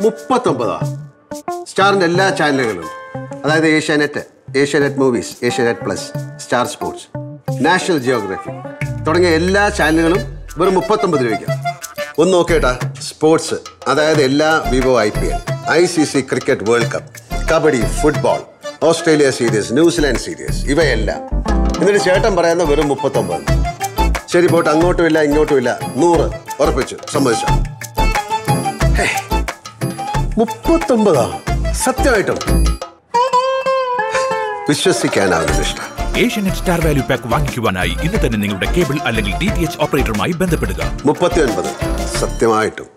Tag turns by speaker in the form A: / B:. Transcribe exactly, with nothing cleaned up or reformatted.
A: മുപ്പത്തൊമ്പതാ. സ്റ്റാറിന്റെ എല്ലാ ചാനലുകളും, അതായത് Asianet, Asianet movies, Asianet plus, star sports, national geography തുടങ്ങിയ എല്ലാ ചാനലുകളും വെറും മുപ്പത്തൊമ്പത് രൂപയ്ക്ക്. ഒന്ന് നോക്കേട്ടാ. സ്പോർട്സ്, അതായത് എല്ലാ Vivo I P L, I C C cricket world cup, kabaddi, football, Australia series, New Zealand series, ഇവയെല്ലാം. എന്നിട്ട് ചേട്ടൻ പറയുന്ന വെറും മുപ്പത്തൊമ്പത്. ശരി പോട്ടെ, അങ്ങോട്ടും ഇല്ല ഇങ്ങോട്ടും ഇല്ല, നൂറ് ഉറപ്പിച്ചു, സമ്മതിച്ചു. മുപ്പത്തൊമ്പതാ? സത്യമായിട്ടും വിശ്വസിക്കാനാവുന്ന ഇഷ്ടം.
B: ഏഷ്യാനെറ്റ് സ്റ്റാർ വാല്യൂ പാക്ക് വാങ്ങിക്കുവാനായി ഇന്ന് തന്നെ നിങ്ങളുടെ കേബിൾ അല്ലെങ്കിൽ ഡി ടി എച്ച് ഓപ്പറേറ്ററുമായി ബന്ധപ്പെടുക.
A: മുപ്പത്തി ഒൻപത് സത്യമായിട്ടും